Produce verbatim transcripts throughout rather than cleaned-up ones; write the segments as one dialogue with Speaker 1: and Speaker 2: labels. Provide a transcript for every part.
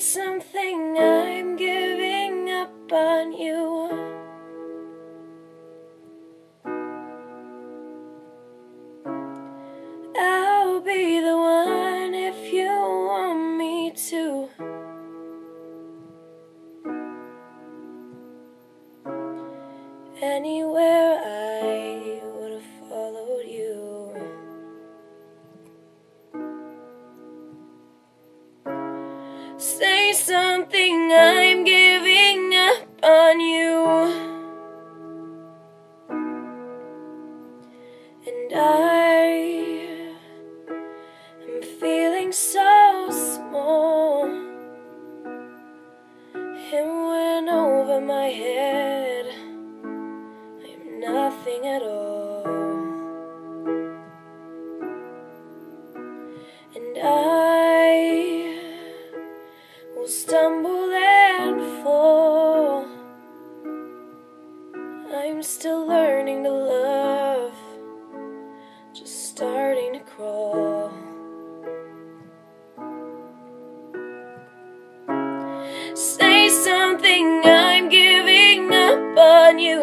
Speaker 1: something, I'm giving up on you. I'll be the one if you want me to. Anywhere I would have followed you. Say something, I'm giving up on you. And I am feeling so small. It went over my head. I am nothing at all. And I will stumble and fall. I'm still learning to love, just starting to crawl. Say something, I'm giving up on you.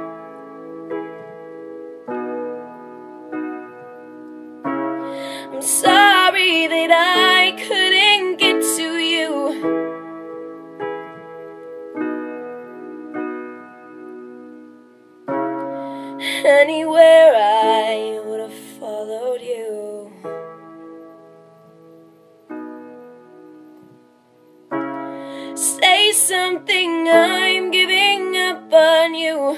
Speaker 1: I'm sorry that I couldn't get to you. Anywhere I would have followed you. Say something, I'm giving up on you.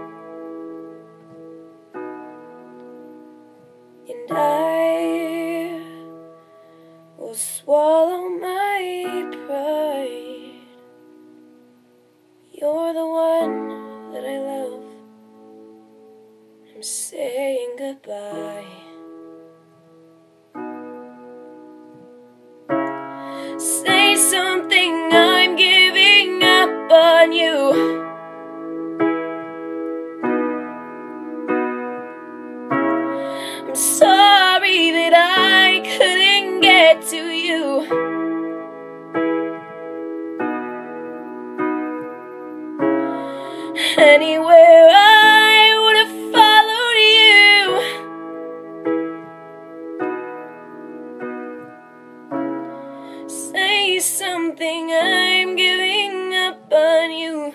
Speaker 1: And I will swallow my pride. You're the one that I love. I'm saying goodbye. Say something, I'm giving up on you. I'm sorry that I couldn't get to you. Anywhere I would have followed you. Say something, I'm giving up on you.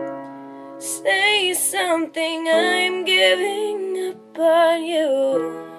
Speaker 1: Say something, I'm giving up on you.